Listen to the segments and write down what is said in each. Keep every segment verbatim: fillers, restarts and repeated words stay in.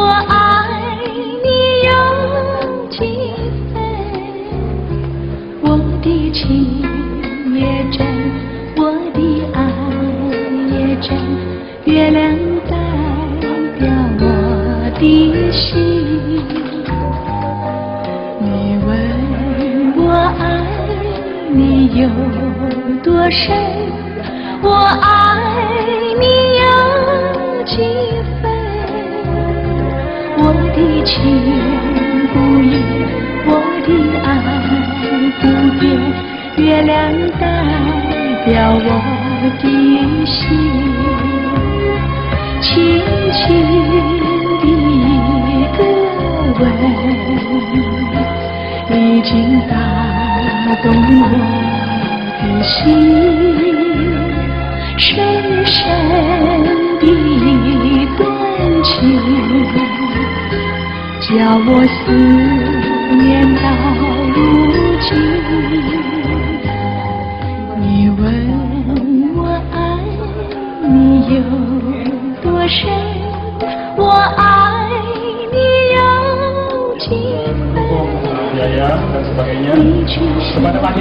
我爱你有几分？我的情也真，我的爱也真，月亮代表我的心。你问我爱你有多深？我爱你有几分？我的情不移，我的爱不变，月亮代表我的心。轻轻的一个吻，已经打动我的心。深深的一段情，叫我思念到如今。你问我爱你有多深？我爱你有几分？你去想，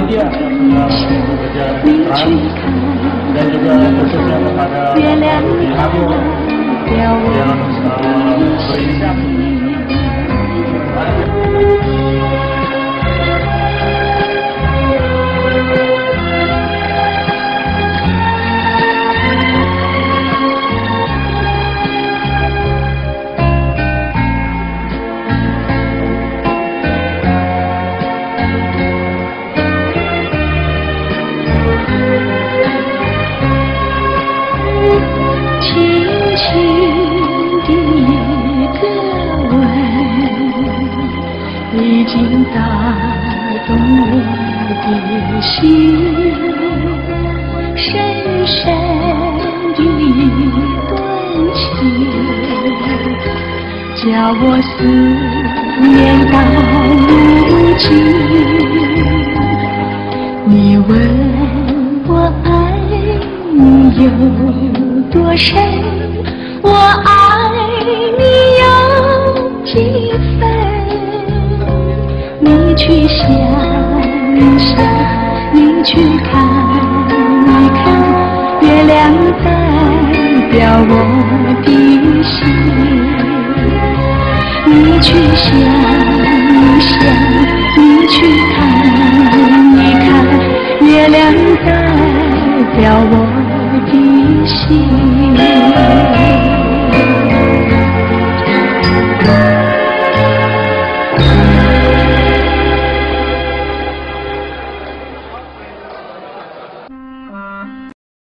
你去看。 dan juga khususnya kepada Abu yang uh, berinisiatif. 已经打动我的心，深深的一段情，叫我思念到如今。你问我爱你有多深？我爱你有几分？你去想一想，你去看一看，月亮代表我的心。你去想一想，你去看